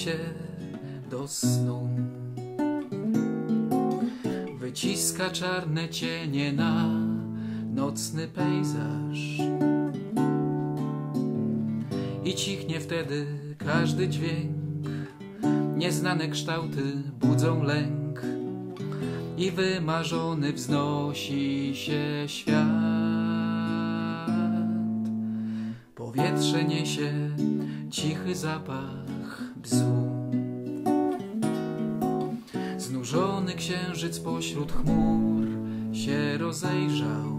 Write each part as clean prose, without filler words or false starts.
się do snu. Wyciska czarne cienie na nocny pejzaż i cichnie wtedy każdy dźwięk. Nieznane kształty budzą lęk i wymarzony wznosi się świat. Powietrze niesie cichy zapach bzu. Znużony księżyc pośród chmur się rozejrzał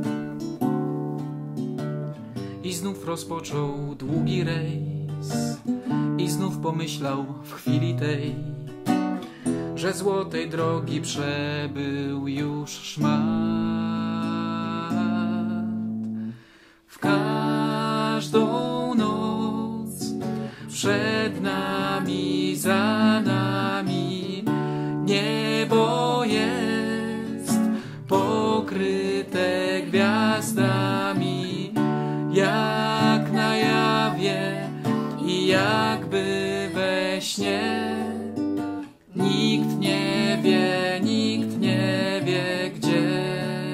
i znów rozpoczął długi rejs. I znów pomyślał w chwili tej, że złotej drogi przebył już szmat. W każdą noc przed nami, za nami niebo jest pokryte gwiazdami, jak na jawie i jakby we śnie. Nikt nie wie gdzie.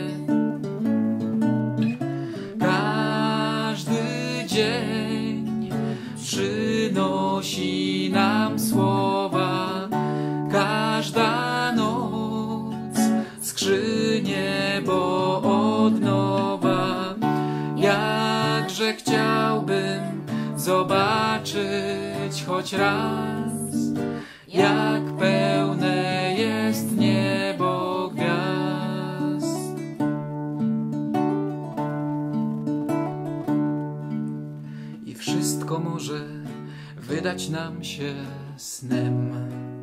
Każdy dzień przynosi nam słowa, każda noc skrzy niebo od nowa. Jakże chciałbym zobaczyć choć raz, jak pełne jest niebo gwiazd. I wszystko może wydać nam się snem,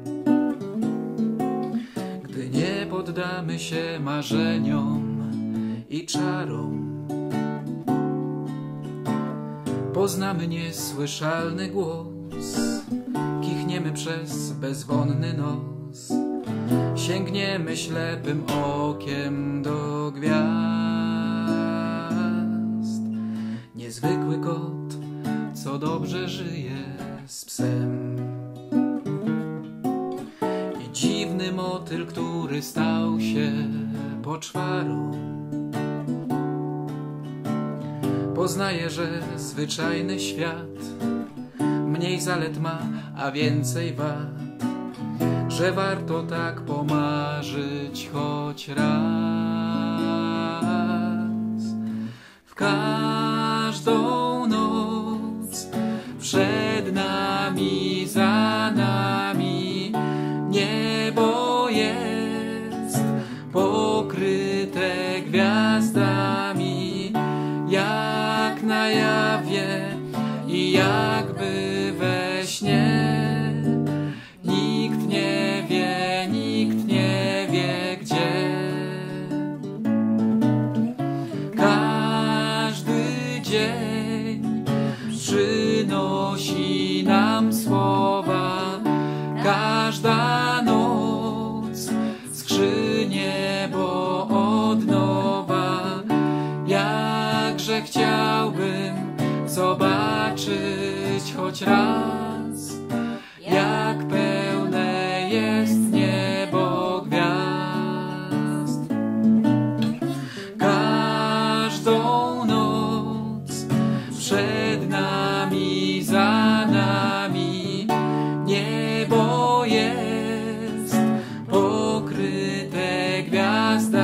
gdy nie poddamy się marzeniom i czarom. Poznamy niesłyszalny głos, kichniemy przez bezwonny nos, sięgniemy ślepym okiem do gwiazd. Niezwykły kot, co dobrze żyje z psem, i dziwny motyl, który stał się poczwarą. Poznaje, że zwyczajny świat mniej zalet ma, a więcej wad, że warto tak pomarzyć choć raz. W każdą noc przed nami, za nami niebo jest pokryte gwiazdami, jak na jawie i jakby we śnie. Nikt nie wie gdzie. Każdy dzień przynosi nam słowa, każda noc skrzy niebo od nowa. Jakże chciałbym zobaczyć choć raz, jak pełne jest niebo gwiazd. Każdą noc przed nami, za nami niebo jest pokryte gwiazdami,